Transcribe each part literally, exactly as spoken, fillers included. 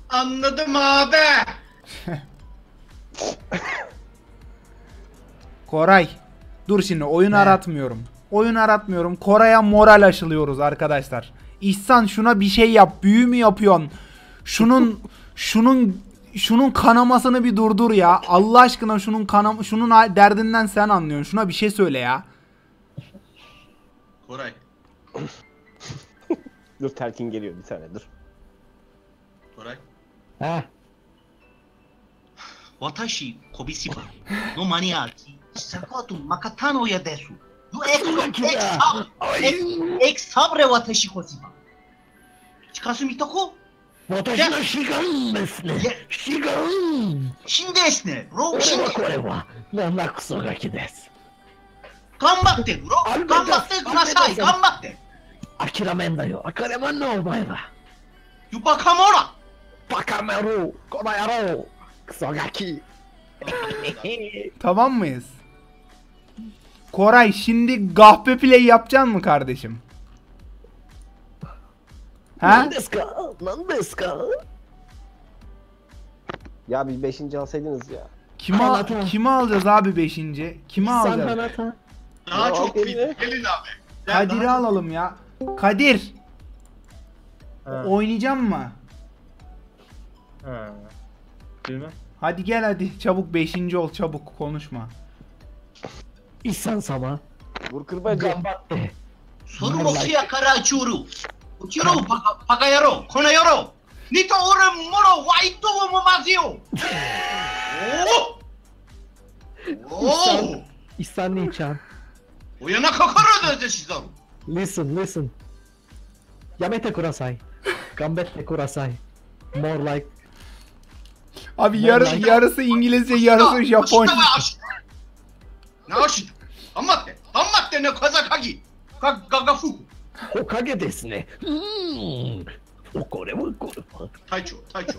Anladım abi. Koray. Dur şimdi oyun Ne? aratmıyorum. Oyun aratmıyorum. Koray'a moral aşılıyoruz arkadaşlar. İhsan şuna bir şey yap. Büyü mü yapıyorsun? Şunun şunun şunun kanamasını bir durdur ya. Allah aşkına şunun kanam şunun ha- derdinden sen anlıyorsun. Şuna bir şey söyle ya. Koray. Dur telkin geliyor bir tane dur. Koray. Ha? Watashi Kobishiba no maniaki Sakatu Makatano ya desu. You ex ex ex ex sabre watashi Kobishiba. Chikasu mitoko? 私の志願ですねいや。 志願。 Şimdi esne. Bro これ şimdi. はこれは七クソガキです。 Gambatte bro. Gambatte kudasai. Gambatte. 諦めんなよ。諦めんなお前ら。 You bakamora. バカ野郎。この野郎。クソガキ。 Tamam mıyız? Koray şimdi gahpe play yapacaksın mı kardeşim? 何 Ha? ですか何ですか Ya bir beşinci alsaydınız ya. Kimi, al- Anlatamam. kimi alacağız abi beşinci? Kimi さん alacağız? 花た Daha Ya, çok gelin. fit. Gelin abi. Gel, Kadir'i daha- alalım ya. Kadir. Ha. Oynayacak mı? Ha. Bilmem. Hadi gel hadi çabuk beşinci ol çabuk konuşma. イさん様 Vur kırbacı. 頑張って Soru mokuya kara churu. Uchiro paka paka yaro. Kona yaro. Nito ore moro waito mo mazio. Oh! イさ Oh! んイさん兄ちゃん Uyana kakara da shizaru. Listen listen やめてください頑張ってください More like Abi yarı, yarısı İngilizce yarısı Japonca. Naoshi. Hamatte. Hamatte ne kazakagi. Ga ga ga fu. おかげですねうーんこれはこれは Taicho, Taicho.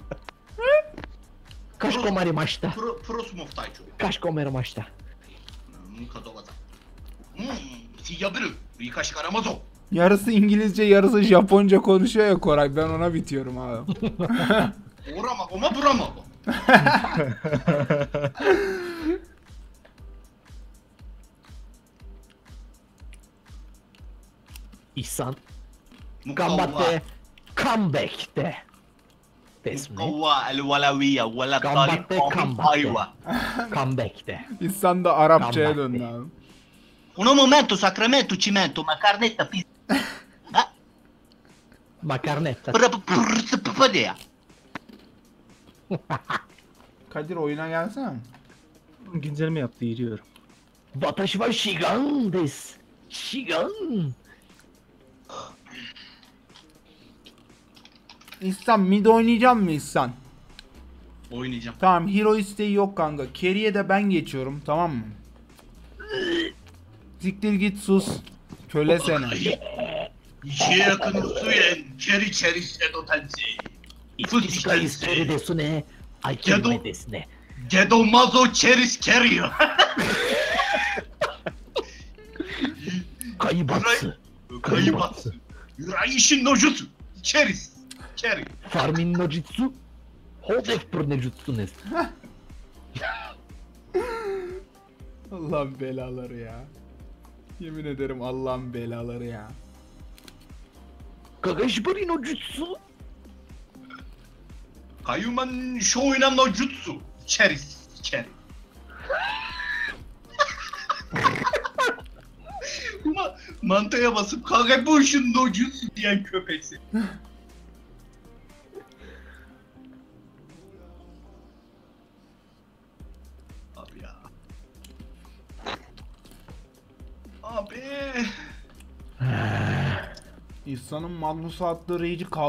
かしこまりました Pro prosmov Taicho. かしこまりました Hmm, kazawaza. Hmm, si yabiru. Rikashi karamazo. Yarısı İngilizce yarısı Japonca konuşuyor ya Koray, ben ona bitiyorum abi. Orama, oma burama. イさん頑張ってカムベきてですね Mukawa al-walawiya wala Gambatte, talib gambatte. aywa. カムベきて İnsan da Arapçaya Gambatte. döndü abi. Uno momento sacramento cimento ma carnetta pizza. Ah, マカルネッタ pra- pra- pra- padea. Kadir oyuna gelsene. Güncelleme yaptı giriyorum. 私は志願です志願 İhsan mid oynayacağım mı İhsan? Oynayacağım. Tamam, hero isteği yok kanka. Carry'e de ben geçiyorum, tamam mı? Siktir git sus. Köle seni. İkiye yakın suyen keri keri sedo tensi. 一しかいそれですねあいけないですね Gedo mazo cheris kerio. 海抜 Kayıbat. Yuraishin no jutsu. Cheris. Keri. ファルミンの術ホーデフプロネ術です Allah'ın belaları ya. Yemin ederim Allah'ın belaları ya. ガガシブリの術 Kayuman shoinan no jutsu. Cheris. Keri. Ma mantıya basıp Kagebushin no jutsu diyen köpeksi. Abi ya. Abi. İhsan'ın Magnus'a attığı rage'i